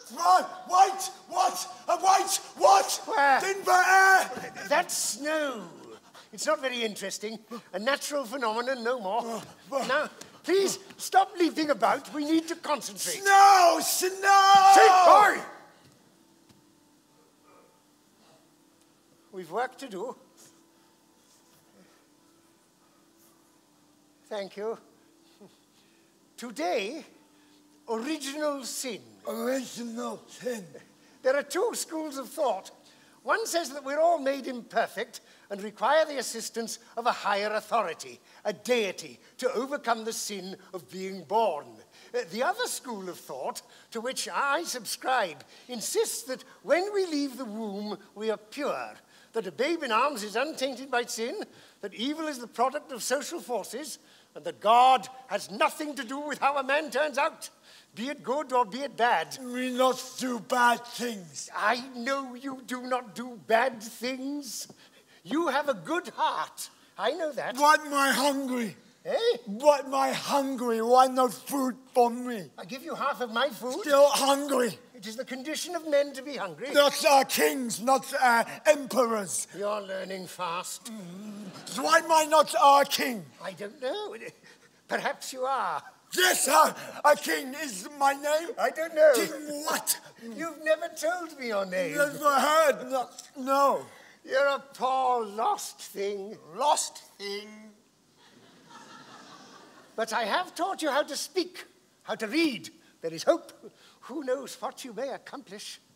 White! What? A white! What? Where? In the air! That's snow. It's not very interesting. A natural phenomenon, no more. Now, please, stop leaping about. We need to concentrate. Snow! Snow! Sit, boy! We've work to do. Thank you. Today, original sin. Original sin. There are two schools of thought. One says that we're all made imperfect and require the assistance of a higher authority, a deity, to overcome the sin of being born. The other school of thought, to which I subscribe, insists that when we leave the womb, we are pure, that a babe in arms is untainted by sin, that evil is the product of social forces, and that God has nothing to do with how a man turns out, be it good or be it bad. We not do bad things. I know you do not do bad things. You have a good heart. I know that. What am I hungry? Eh? What am I hungry? Why not food for me? I give you half of my food. Still hungry. It is the condition of men to be hungry. Not kings, not emperors. You're learning fast. Why am I not our king? I don't know. Perhaps you are. Yes, a king is my name. I don't know. King what? You've never told me your name. Never heard. No. You're a poor lost thing. Lost thing. But I have taught you how to speak, how to read. There is hope. Who knows what you may accomplish?